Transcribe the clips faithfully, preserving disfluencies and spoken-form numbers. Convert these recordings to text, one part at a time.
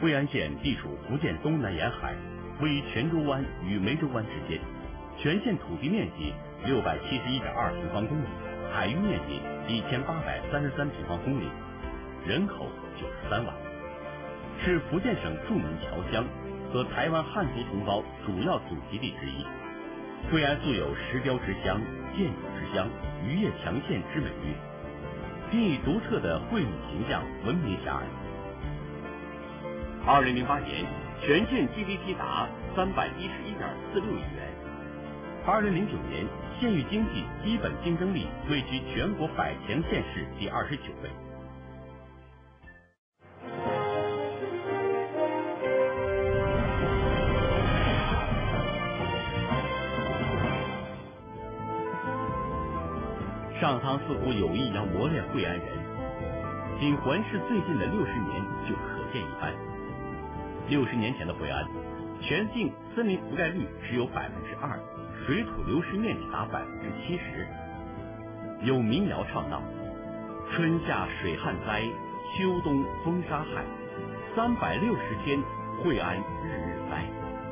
惠安县地处福建东南沿海，位于泉州湾与湄洲湾之间，全县土地面积六百七十一点二平方公里，海域面积一千八百三十三平方公里，人口九十三万，是福建省著名侨乡和台湾汉族同胞主要祖籍地之一。惠安素有石雕之乡、建筑之乡、渔业强县之美誉，并以独特的惠民形象闻名遐迩。二零零八年，全县 G D P 达三百一十一点四六亿元。二零零九年，县域经济基本竞争力位居全国百强县市第二十九位。上苍似乎有意要磨练惠安人，仅环视最近的六十年就可见一斑。六十年前的惠安，全境森林覆盖率只有百分之二，水土流失面积达百分之七十。有民谣唱道：“春夏水旱灾，秋冬风沙害，三百六十天，惠安日日哉。”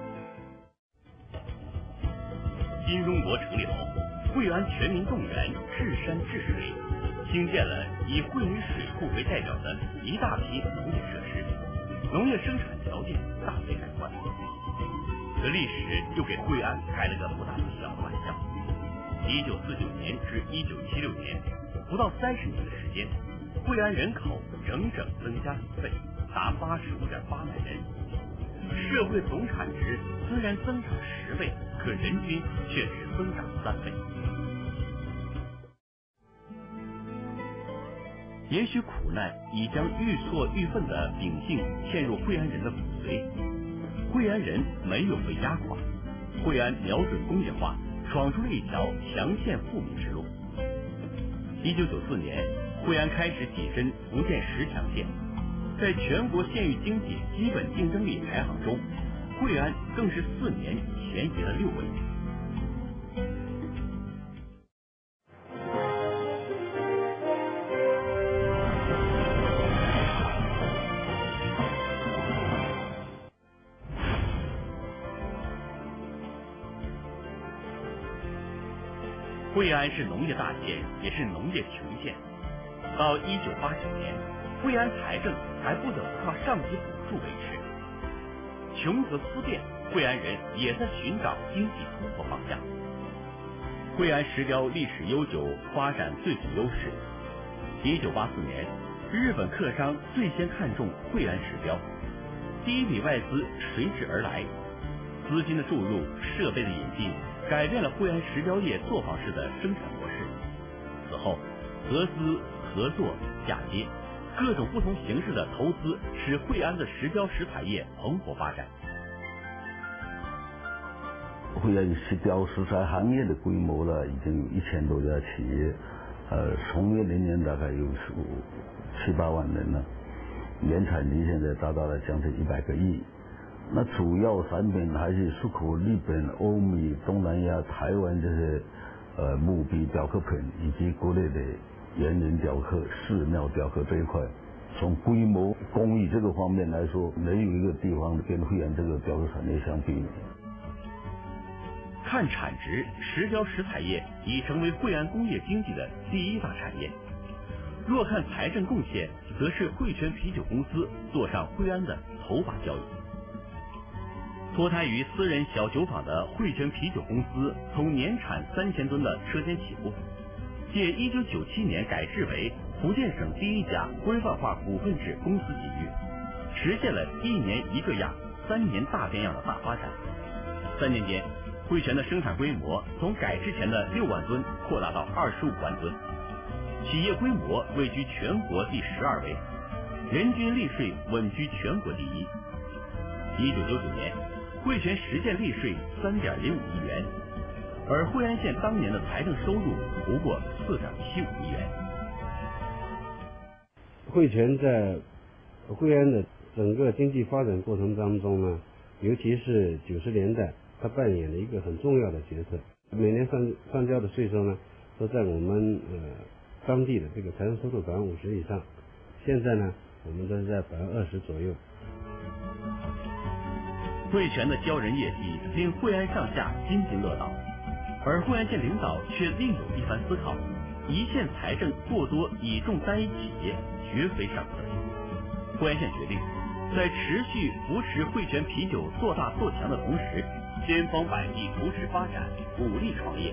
新中国成立后，惠安全民动员治山治水，兴建了以惠民水库为代表的一大批农业设施，农业生产条件大为改观。可历史又给惠安开了个不大不小的玩笑。一九四九年至一九七六年，不到三十年的时间，惠安人口整整增加一倍，达八十五点八万人。社会总产值虽然增长十倍，可人均却只增长三倍。也许苦难已将愈挫愈奋的秉性嵌入惠安人的骨髓，惠安人没有被压垮，惠安瞄准工业化，闯出了一条强县富民之路。一九九四年，惠安开始跻身福建十强县，在全国县域经济基本竞争力排行中，惠安更是四年前移了六位。惠安是农业大县，也是农业穷县。到一九八九年，惠安财政还不得不靠上级补助维持。穷则思变，惠安人也在寻找经济突破方向。惠安石雕历史悠久，发展最具优势。一九八四年，日本客商最先看中惠安石雕，第一笔外资随之而来，资金的注入，设备的引进，改变了惠安石雕业作坊式的生产模式。此后，合资、合作、嫁接，各种不同形式的投资，使惠安的石雕石彩业蓬勃发展。 惠安石雕石材行业的规模呢，已经有一千多家企业，呃，从业人员大概有七八万人了，年产值现在达到了将近一百个亿。那主要产品还是出口日本、欧美、东南亚、台湾这些呃木笔雕刻品，以及国内的猿人雕刻、寺庙雕刻这一块。从规模、工艺这个方面来说，没有一个地方跟惠安这个雕刻产业相比。 看产值，石雕石彩业已成为惠安工业经济的第一大产业。若看财政贡献，则是惠泉啤酒公司坐上惠安的头把交椅。脱胎于私人小酒坊的惠泉啤酒公司，从年产三千吨的车间起步，借一九九七年改制为福建省第一家规范化股份制公司机遇，实现了一年一个样、三年大变样的大发展。三年间，惠泉的生产规模从改制前的六万吨扩大到二十五万吨，企业规模位居全国第十二位，人均利税稳居全国第一。一九九九年，惠泉实现利税三点零五亿元，而惠安县当年的财政收入不过四点七五亿元。 惠泉在惠安的整个经济发展过程当中呢，尤其是九十年代，它扮演了一个很重要的角色。每年上上交的税收呢，都在我们呃当地的这个财政收入百分之五十以上。现在呢，我们都是在百分之二十左右。 汇泉的骄人业绩令惠安上下津津乐道，而惠安县领导却另有一番思考：一县财政过多倚重单一企业，绝非上策。惠安县决定，在持续扶持汇泉啤酒做大做强的同时，千方百计扶持发展，鼓励创业。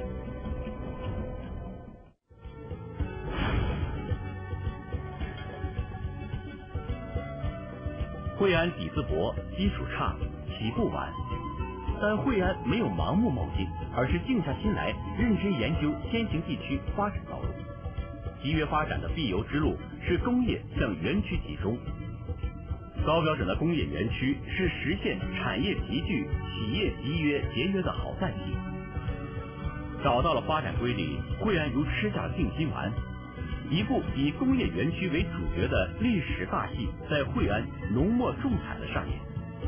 惠安底子薄，基础差，起步晚，但惠安没有盲目冒进，而是静下心来，认真研究先行地区发展道路。集约发展的必由之路是工业向园区集中。高标准的工业园区是实现产业集聚、企业集约节约的好载体。找到了发展规律，惠安如吃下定心丸。一部以工业园区为主角的历史大戏在惠安浓墨重彩的上演。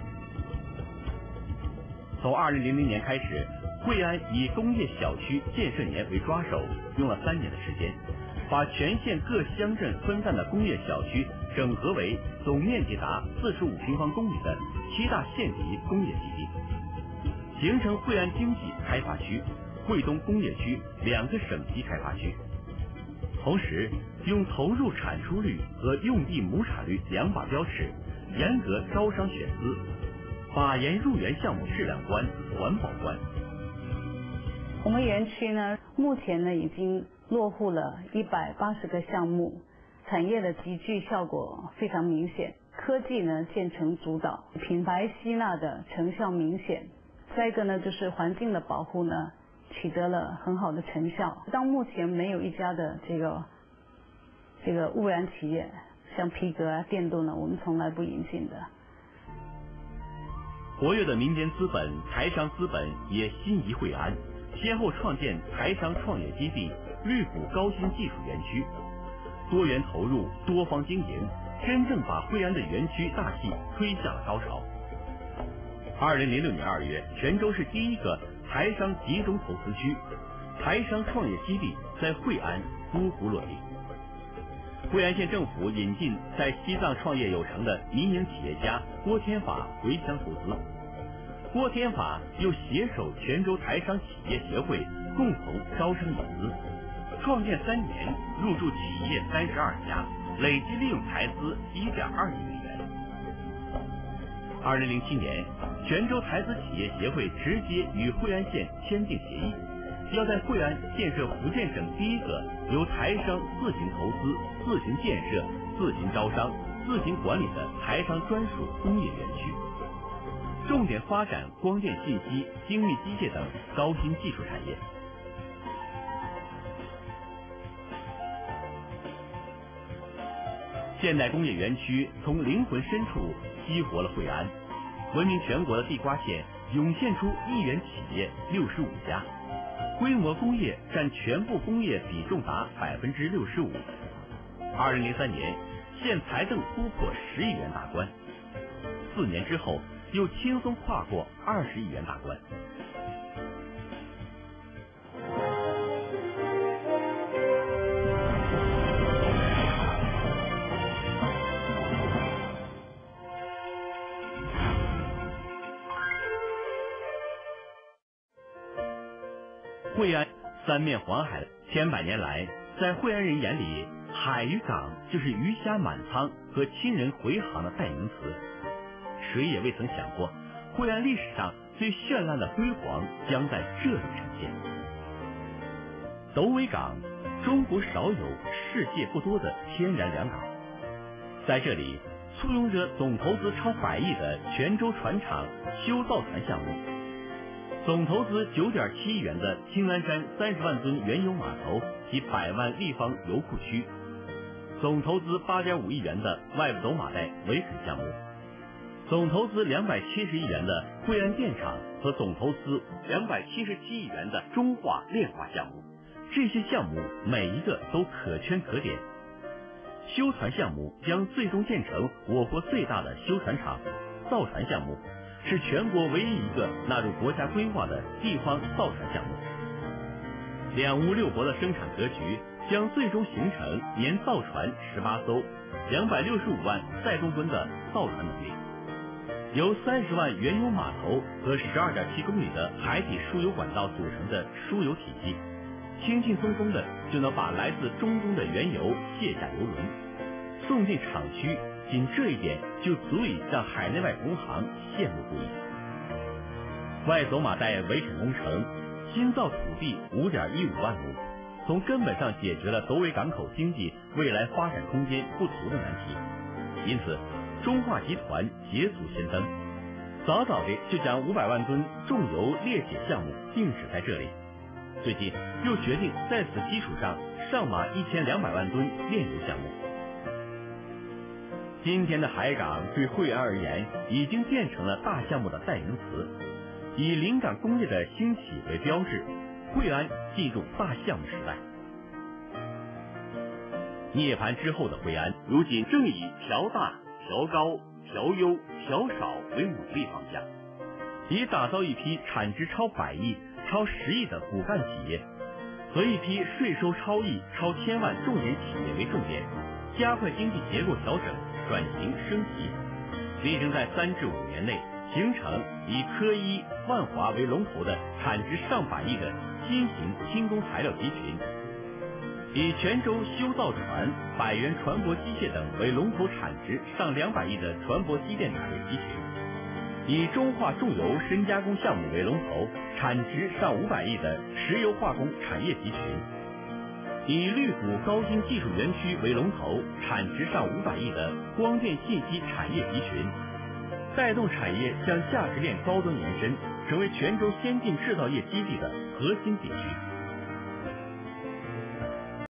从二零零零年开始，惠安以工业小区建设年为抓手，用了三年的时间，把全县各乡镇分散的工业小区整合为总面积达四十五平方公里的七大县级工业基地，形成惠安经济开发区、惠东工业区两个省级开发区。同时，用投入产出率和用地亩产率两把标尺，严格招商选资，把严入园项目质量关、环保关。 我们园区呢，目前呢已经落户了一百八十个项目，产业的集聚效果非常明显，科技呢建成主导，品牌吸纳的成效明显。再一个呢，就是环境的保护呢，取得了很好的成效。到目前没有一家的这个这个污染企业，像皮革啊、电镀呢，我们从来不引进的。 活跃的民间资本、台商资本也心仪惠安，先后创建台商创业基地、绿谷高新技术园区，多元投入、多方经营，真正把惠安的园区大戏推向了高潮。二零零六年二月，泉州市第一个台商集中投资区，台商创业基地在惠安孤湖落地。惠安县政府引进在西藏创业有成的民营企业家郭天法回乡投资，郭天法又携手泉州台商企业协会共同招商引资，创建三年入驻企业三十二家，累计利用台资一点二亿美元。二零零七年，泉州台资企业协会直接与惠安县签订协议，要在惠安建设福建省第一个由台商自行投资、自行建设、自行招商、自行管理的台商专属工业园区，重点发展光电信息、精密机械等高新技术产业。现代工业园区从灵魂深处激活了惠安，闻名全国的地瓜县涌现出一元企业六十五家，规模工业占全部工业比重达百分之六十五。二零零三年，县财政突破十亿元大关，四年之后又轻松跨过二十亿元大关。惠安三面环海，千百年来，在惠安人眼里，海与港就是鱼虾满仓和亲人回航的代名词。谁也未曾想过，惠安历史上最绚烂的辉煌将在这里呈现。斗尾港，中国少有、世界不多的天然良港，在这里簇拥着总投资超百亿的泉州船厂修造船项目。总投资九点七亿元的青蓝山三十万吨原油码头及百万立方油库区，总投资八点五亿元的外部走马带围水项目，总投资两百七十亿元的惠安电厂和总投资两百七十七亿元的中化炼化项目，这些项目每一个都可圈可点。修船项目将最终建成我国最大的修船厂，造船项目是全国唯一一个纳入国家规划的地方造船项目。两屋六国的生产格局将最终形成年造船十八艘、两百六十五万载重吨的造船能力。 由三十万原油码头和十二点七公里的海底输油管道组成的输油体系，轻轻松松的就能把来自中东的原油卸下油轮，送进厂区。仅这一点就足以让海内外同行羡慕不已。外走马带围城工程，新造土地 五点一五万亩，从根本上解决了斗围港口经济未来发展空间不足的难题。因此，中化集团捷足先登，早早的就将五百万吨重油裂解项目定址在这里。最近又决定在此基础上上马一千两百万吨炼油项目。今天的海港对惠安而言，已经变成了大项目的代名词。以临港工业的兴起为标志，惠安进入大项目时代。涅槃之后的惠安，如今正以调大、调高、调优、调少为努力方向，以打造一批产值超百亿、超十亿的骨干企业，和一批税收超亿、超千万重点企业为重点，加快经济结构调整、转型升级，力争在三至五年内形成以科一、万华为龙头的产值上百亿的新型轻工材料集群，以泉州修造船、百元船舶机械等为龙头产值上两百亿的船舶机电产业集群，以中化重油深加工项目为龙头，产值上五百亿的石油化工产业集群，以绿谷高新技术园区为龙头，产值上五百亿的光电信息产业集群，带动产业向价值链高端延伸，成为泉州先进制造业基地的核心地区。